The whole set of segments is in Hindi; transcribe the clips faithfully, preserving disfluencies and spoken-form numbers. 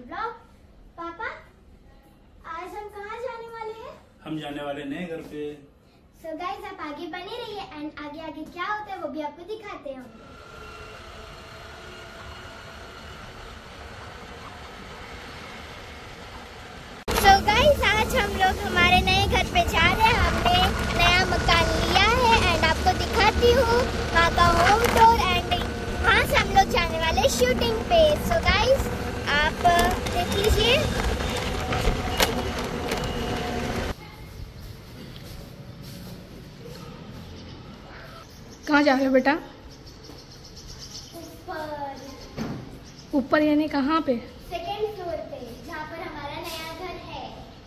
ब्लॉग। पापा, आज हम कहाँ जाने वाले हैं? हम जाने वाले नए घर पे। सो so गाइस, आप आगे बने रहिए एंड आगे आगे क्या होता है वो भी आपको दिखाते हैं हम। सो so गाइस, आज हम लोग हमारे नए घर पे जा रहे हैं। हमने नया मकान लिया है एंड आपको दिखाती हूँ वहाँ का होम टूर एंड वहाँ से हम लोग जाने वाले शूटिंग पे। सो so गाइस, आप देख लीजिए। कहाँ जा रहे हो बेटा? ऊपर। ऊपर यानी कहाँ पे? सेकेंड फ्लोर पे, जहाँ पर हमारा नया घर है।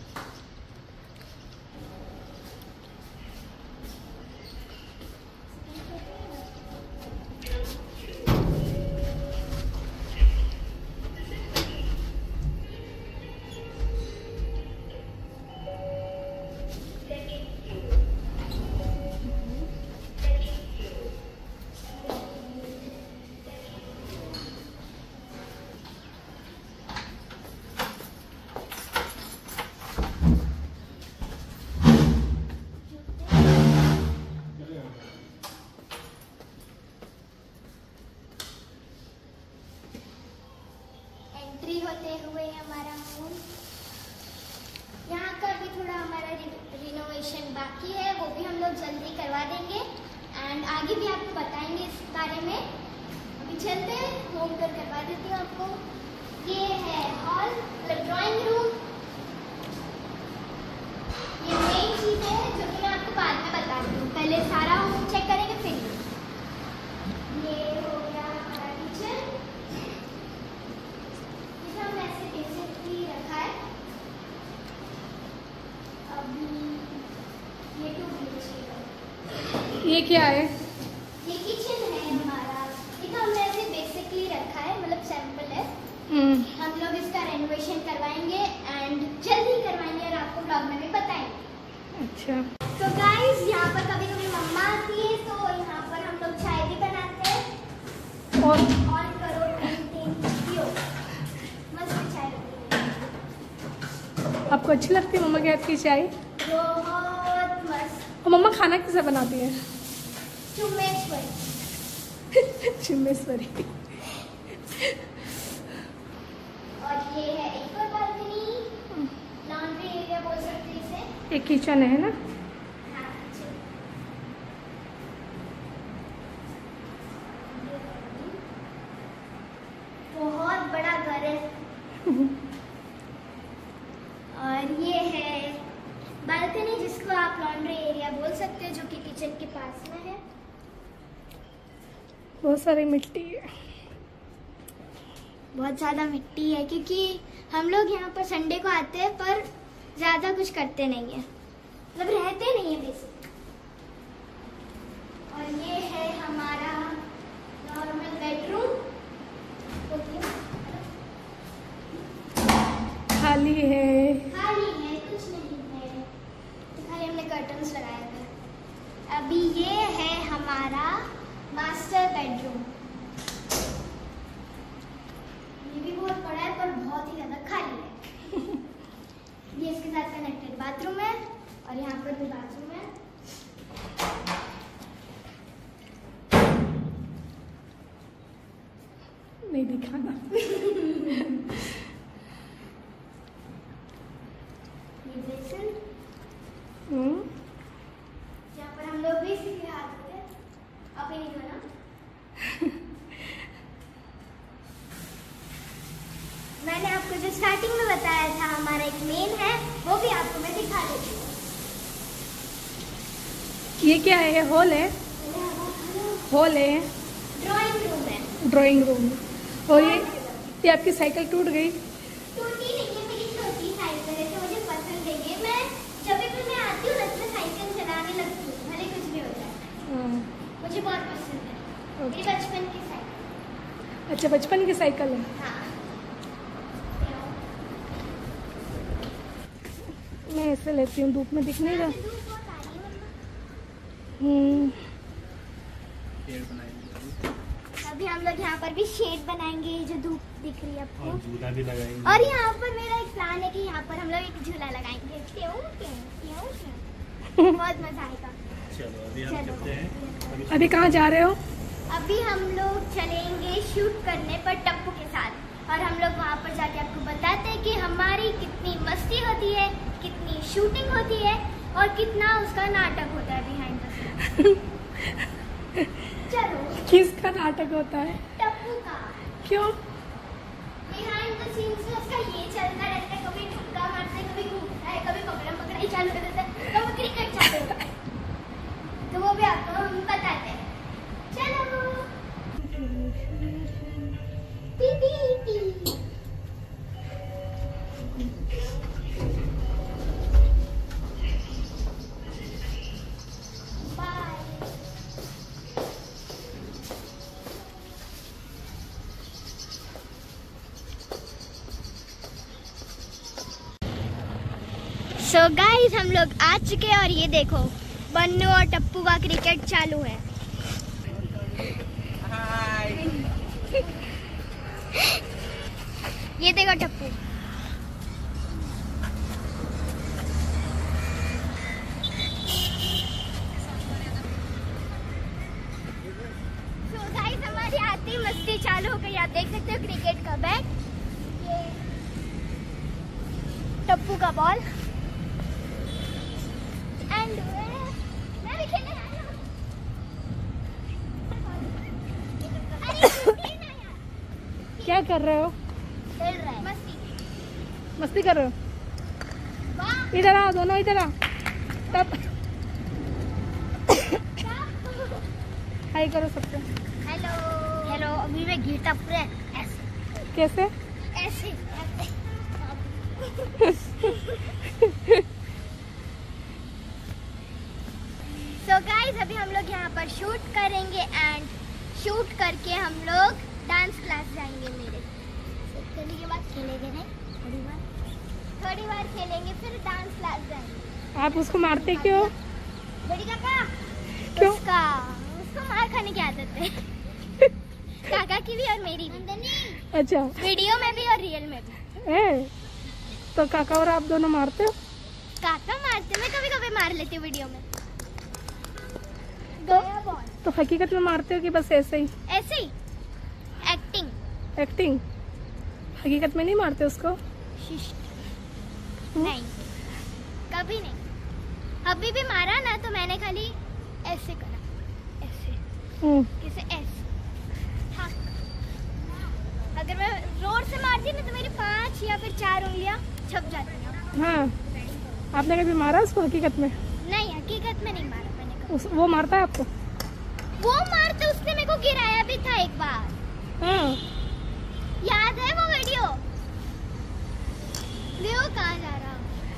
होते हुए हमारा होम, यहाँ का भी थोड़ा हमारा रिनोवेशन बाकी है, वो भी हम लोग जल्दी करवा देंगे एंड आगे भी आपको बताएंगे इस बारे में। अभी चलते हैं, होम टूर करवा देती हूँ आपको। ये है हॉल, मतलब ड्राइंग रूम। ये मेन चीज है जो कि मैं आपको बाद में बता दूँ, पहले सारा होम चेक करेंगे फिर। ये हो गया हमारा किचन, रखा है। अभी ये टू बीएचके, ये क्या है? ये किचन है हमारा। ये तो हमने ऐसे बेसिकली रखा है, मतलब सैंपल है। हम लोग इसका रेनोवेशन करवाएंगे एंड जल्दी करवाएंगे और आपको ब्लॉग में भी बताएंगे। अच्छा। तो गाइस, यहाँ पर कभी कभी मम्मा आती है तो यहाँ पर हम लोग चाय भी बनाते हैं। और ऑन करो, पियो, मस्त चाय। आपको अच्छी लगती है मम्मा के हाथ की चाय? बहुत मस्त। और मम्मा खाना कैसे बनाती है? चुम्मेश्वरी। चुम्मेश्वरी। और ये है एक और बालकनी, लॉन्ड्री एरिया बोल सकते हैं इसे। एक किचन है ना? हाँ, किचन। बहुत बड़ा घर है। और ये है बालकनी, जिसको आप लॉन्ड्री एरिया बोल सकते हो, जो कि किचन के पास में है। बहुत सारी मिट्टी है, बहुत ज़्यादा मिट्टी है क्योंकि हम लोग यहाँ पर संडे को आते हैं पर ज़्यादा कुछ करते नहीं है, मतलब रहते नहीं है बेसिक। और ये है हमारा नॉर्मल बेडरूम, खाली है। खाली है, कुछ नहीं है, खाली हमने कर्टन्स लगाए थे। अभी ये है हमारा मास्टर बेडरूम। ये भी बहुत बड़ा है पर बहुत ही ज्यादा खाली है। ये इसके साथ कनेक्टेड बाथरूम है और यहाँ पर भी बाथरूम है। नहीं दिखाना। ये बेसिन, हम्म। जहाँ पर हम लोग भी सीधे हाथ धोते हैं। अब ही नहीं धोना। मैंने आपको जो स्टार्टिंग में बताया था हमारा एक मेन है, वो भी आपको मैं दिखा देती हूँ। ये क्या है? ये हॉल है? हॉल है, ड्राइंग रूम है। Drawing room. और ये ये आपकी साइकिल टूट गई? टूटी नहीं है, मेरी छोटी साइकिल है तो मुझे पसंद है ये। मैं जब भी मैं आती हूँ ना तो मैं साइकिल चलाने लगती हूँ, भले कुछ भी हो जाए। मुझे बहुत पसंद है, मेरी बचपन की साइकिल। अच्छा, बचपन की साइकिल है। हाँ। मैं ऐसे लेती हूँ, धूप में दिख नहीं रहा। धूप बहुत आ रही है मम्मा। हम्म। पेड़ बनाएंगे। अभी हम लोग यहाँ पर भी शेड बनाएंगे, जो धूप दिख रही है आपको। और झूला भी लगाएंगे। और यहाँ पर मेरा एक प्लान है कि यहाँ पर हम लोग एक झूला लगाएंगे। क्यों क्यों क्यों क्यों बहुत मजा आएगा। चलो अभी हम चलो। चलते हैं। अभी कहाँ जा रहे हो? अभी हम लोग चलेंगे शूट करने पर टप्पू के साथ, और हम लोग वहाँ पर जाके आपको बताते हैं कि हमारी कितनी मस्ती होती है, कितनी शूटिंग होती है और कितना उसका नाटक होता है बिहाइंड द सीन। चलो। किसका नाटक होता है? टप्पू का। क्यों? बिहाइंड द सीन्स में उसका ये चलता रहता है, कभी ठुक्का मारता है, कभी घूमता है, कभी पकड़म पकड़ाई चालू कर देता है, कभी क्रिकेट चालू होता है। तो वो भी आपको हम बताते हैं। चलो। टी टी टी। सो गाइस हम लोग आ चुके हैं और ये देखो बन्नू और टप्पू का क्रिकेट चालू है। ये देखो टप्पू। सो गाइस हमारी आती मस्ती चालू हो गई। आप देख सकते हो क्रिकेट का बैट, ये टप्पू का बॉल, एंड मैं भी खेलने आ रहा हूं। अरे छूटिए ना यार। क्या कर रहे हो? खेल रहा है मस्ती। मस्ती कर रहे हो? वाह इधर आओ, दोनों इधर आओ। तब हाय करो सबको। Hello hello. अभी मैं गिर टप रहे ऐसे कैसे? ऐसे सो गाइस अभी हम लोग यहाँ पर शूट करेंगे, एंड शूट करके हम लोग डांस क्लास जाएंगे मेरे। खेलने के बाद खेलेंगे नहीं, थोड़ी बार थोड़ी बार खेलेंगे, फिर डांस क्लास जाएंगे। आप उसको मारते क्यों? बड़ी काका क्यों? उसका उसको मार खाने की आदत है। काका की भी और मेरी भी, अच्छा। वीडियो में भी और रियल में भी। ए, तो काका और आप दोनों मारते हो? काका मारते, मैं कभी कभी मार लेती हूँ वीडियो में। तो, गया बॉल। तो हकीकत में मारते हो कि बस ऐसे ही ऐसे ही एक्टिंग। एक्टिंग? हकीकत में नहीं मारते उसको? नहीं कभी नहीं। अभी भी मारा ना तो मैंने खाली ऐसे करा, ऐसे हम्म। किसे ऐसे। हाँ। अगर मैं जोर से मारती ना तो मेरी पांच या फिर चार उंगलियां छप जाती हैं। हाँ, आपने कभी मारा उसको हकीकत में? नहीं हकीकत में नहीं मारा मैंने कभी। उस, वो मारता है आपको? वो मारते, उसने मेरे को गिराया भी था एक बार। हाँ। याद है वो वीडियो? वो कहाँ जा रहा?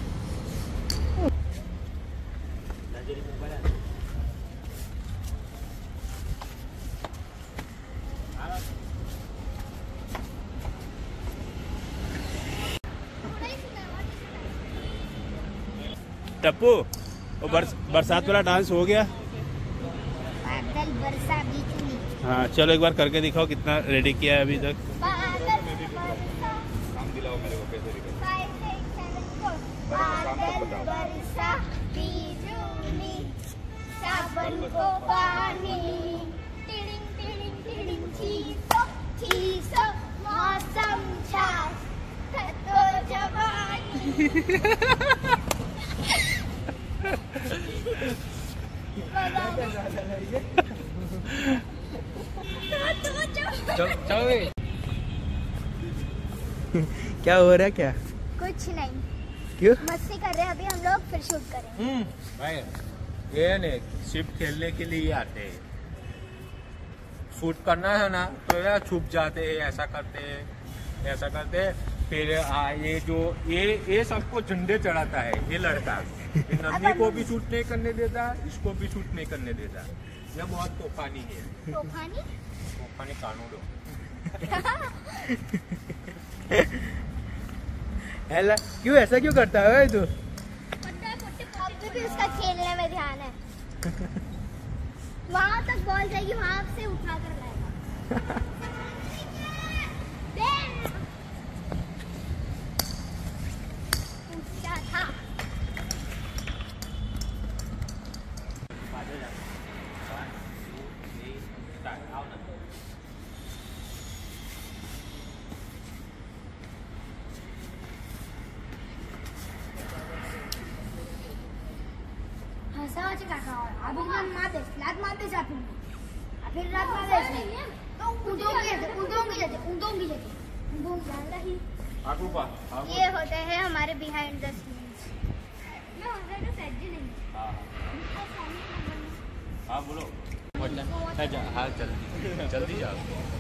टप्पू वो बरस, बरसात वाला डांस हो गया? बादल बरसा बिजली। हाँ चलो एक बार करके दिखाओ कितना रेडी किया है अभी तक। बादल बरसा। काम दिलाओ मेरे को कैसे दिखाओ। Five, six, seven, four. बादल बरसा बिजली, सावन को पानी, टिडिंग टिडिंग टिडिंग चीसो चीसो, मौसम छास तो जवानी। चल चल क्या हो रहा है क्या? कुछ नहीं, क्यों? मस्ती कर रहे हैं अभी हम लोग, फिर शूट करेंगे। हम्म भाई ये नहीं सिर्फ खेलने के लिए ही आते हैं। शूट करना है ना तो यार छुप जाते हैं, ऐसा करते हैं ऐसा करते हैं। फिर आ, ये जो ये ये सबको झंडे चढ़ाता है ये लड़का। ये नन्ही को भी शूट नहीं करने देता, इसको भी शूट नहीं करने देता। ये बहुत तूफानी है। तूफानी तूफानी कानून दो। हेला क्यों ऐसा क्यों करता है तू? अभी भी उसका खेलने में ध्यान है। वहाँ तक बॉल जाएगी, वहाँ से उठा कर लाएगा। ऊंचा था। हसावाचे काका अभी मन मारते लात मारते जाते फिर रात मारते तो उदोंगी जाते उदोंगी जाते उदोंगी जाते उदोंगी जाता ही आगू पा ये होते हैं हमारे बिहाइंड द सीन्स। मैं ऑलरेडी सेट जी नहीं हाँ बोलो हाँ जल्दी जल्दी जाओ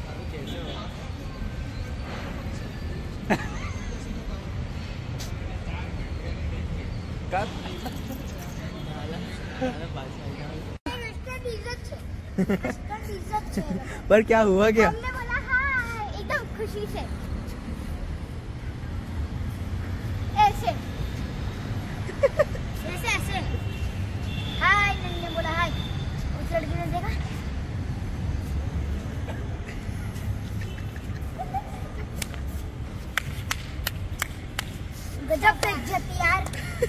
कब पर क्या हुआ क्या? हमने बोला हाय एकदम खुशी से ऐसे ऐसे ऐसे हाय नन्ही ने बोला हाय उस लड़की ने देखा गजब का इज्जत यार।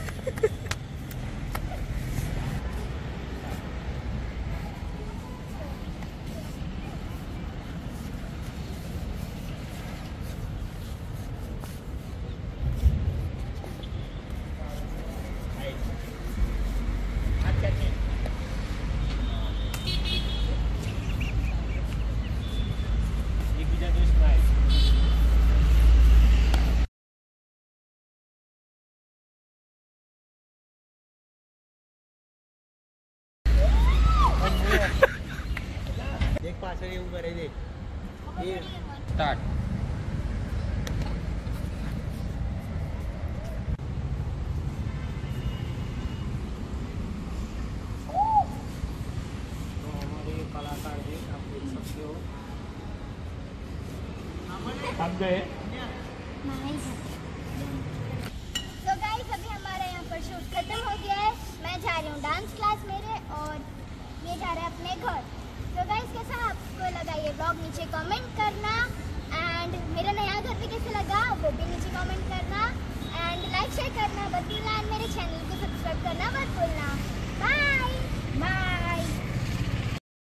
देख पास એવું કરે છે એ स्टार्ट तो हमारे कलाकार है आप देख सकते हो हम गए तो गाइस अभी हमारा यहाँ पर शूट खत्म हो गया है। मैं जा रही हूँ डांस क्लास मेरे और ये जा रहे हैं अपने घर। तो गाइस कैसा आपको लगा ये ब्लॉग नीचे कमेंट करना एंड मेरा नया घर भी कैसे लगा वो भी नीचे कमेंट करना एंड लाइक शेयर करना मत भूलना एंड मेरे चैनल को सब्सक्राइब करना मत भूलना। Bye bye.